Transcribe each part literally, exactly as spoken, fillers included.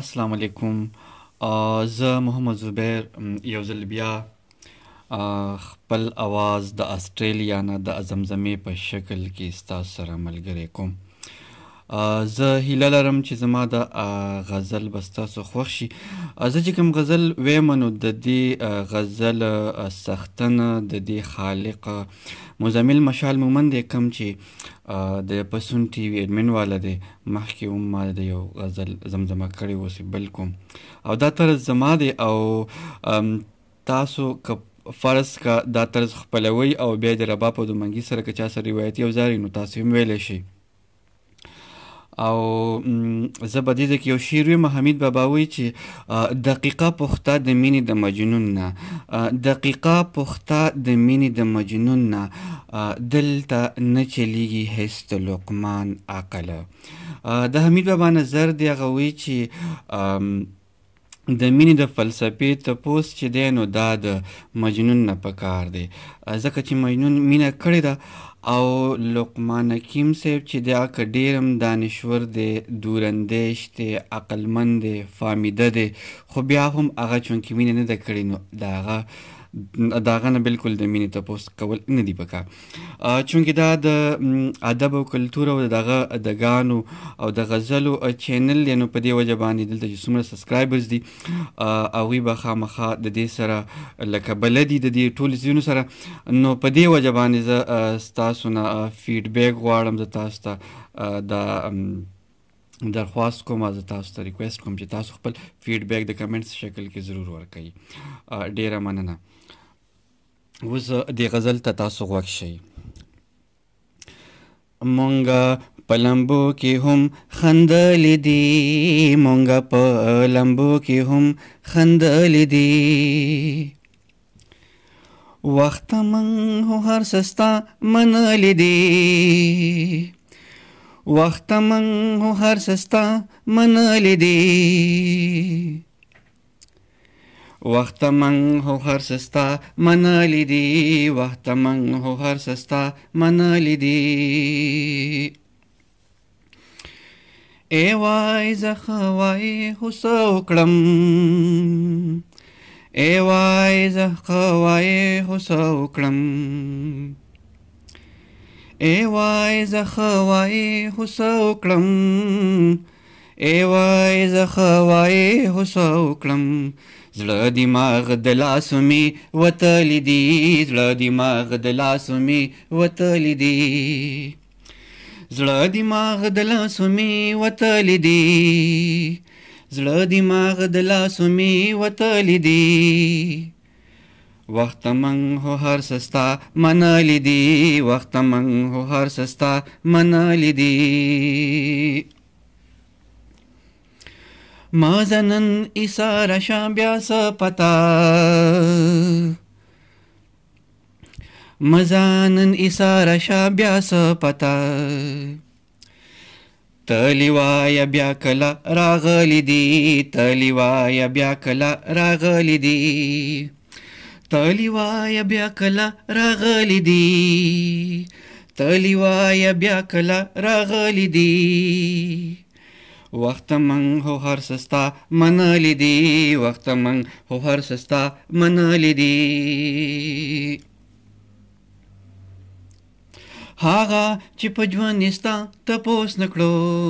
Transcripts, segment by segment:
السلام علیکم. زه محمد زبیر یو ځل بیا خپل اواز د استرالیا نه د زمزمې په شکل کې ستاسو سره ملګری کوم. زه هیله لرم چې زما د غزل به ستاسو خوښ شي. زه چې کوم غزل ویم نو د دې غزل سختنه د دې خالق مزمل مشال مومند دی، کوم چې د پسون ټي وي اډمن والا دی. مخکې هم ما د یو غزل زمزمه کړې اوس بل کوم او دا طرز زما دی او تاسو که فرض که دا طرز خپلوئ او بیا د رباب او د منګي سره که چا سره روایتي اوزار نو تاسو هم ویلی شئ. او زه به دې ځای کې یو شعر ویم. حمید بابا وایي چې دقیقه پخته د مینې د مجنون نه، دقیقه پخته د مینې د مجنون نه، دلته نه چلیږي هیڅ د لقمان عقله. د حمید بابا نظر دی، هغه وایي چې د مینې د فلسفې تپوس چې دی نو دا د مجنون نه پکار دی، ځکه چې مجنون مینه کړې ده او لقمان حکیم صاحب چې دی هغه ډېر هم دانشور دی، دوراندیش دی، عقلمند دی، فامیده دی، خو بیا هم هغه چونکې مینه نه ده کړې نو د هغه د هغه نه بلکل د مینې تپوس کول نه دي پکار. چونکې دا د ادب او کلتور او دغه ادګانو او د غزلو چینل دی نو په دې وجه باندې دلته چې څومره سبسکرایبرز دي هغوی به خامخا د دې سره لکه بلدي د دې ټولو څیزونو سره، نو په دې وجه باندې زه ستاسو نه فیډبیک غواړم. زه تاسو ته دا درخواست کوم، زه تاسو ته ریکویسټ کوم چې تاسو خپل فیډبیک د کمنټس شکل کې ضرور ورکوئ. ډېره مننه. اوس دې غزل ته تاسو غوږ شئ. مونږه په لمبو کې هم خندلې دي، مونږه په لمبو کې هم خندلې دي، وخت من هو هر سستا منلې دي، وخت من هو هر سستا منلې دي، وخت من هو هر سستا منلی دی، وخت من هو هر سستا منلی دی. ای وای زخوای حسو کړم، ای وای زخوای حسو کړم، ای وای زخوای حسو کړم، ای وای زخوای حسو کړم، زړه دماغ د لاسو مې وتلی دي، زړه دماغ د لاسو مې وتلی دي، زړه دماغ د لاسو مې وتلی دي، زړه دماغ د لاسو مې وتلی دي، وخت من هو هر سستا منلی دي، وخت من هو هر سستا منلی دي. مازنن ایساره شم بیا څه پته، مزانن ایساره شم بیا څه پته، تلی وایه بیا کله راغلی دي، تلی وایه بیا کله راغلی دي، تلی وایه بیا کله راغلی دي، تلی وایه بیا کله راغلی دي، وخت من هو هر سستا منلی دی، وخت من هو هر سستا منلی دی. هاغه چې په ژوند ستا تپوس نکړو،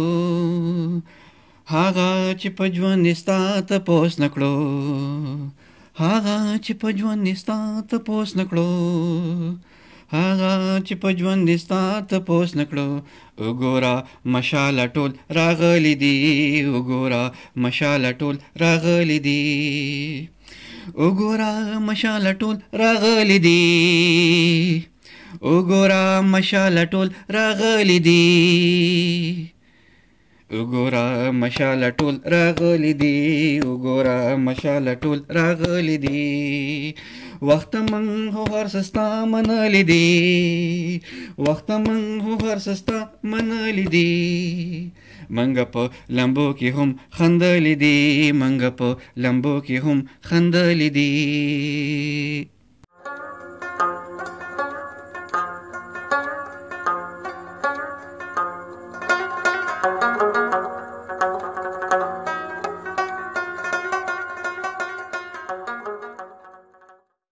هاغه چې په ژوند ستا تپوس نکړو، هاغه چې په ژوند ستا تپوس نکړو، هاغه چې په ژوند ستا تپوس نکړو، وګوره مشاله ټول راغلی دي، وګوره مشاله ټول راغلی دي، وګوره مشاله ټول راغلی دي، وګوره مشاله ټول راغلی دي، وګوره مشاله ټول راغلی دي، وګوره مشاله ټول راغلی دي، وخت من هو هر سستا منلی دی، وخت من هو هر سستا منلی دی، منګه په لمبو کې هم خندلی دی، منګه په لمبو کې هم خندلی دی.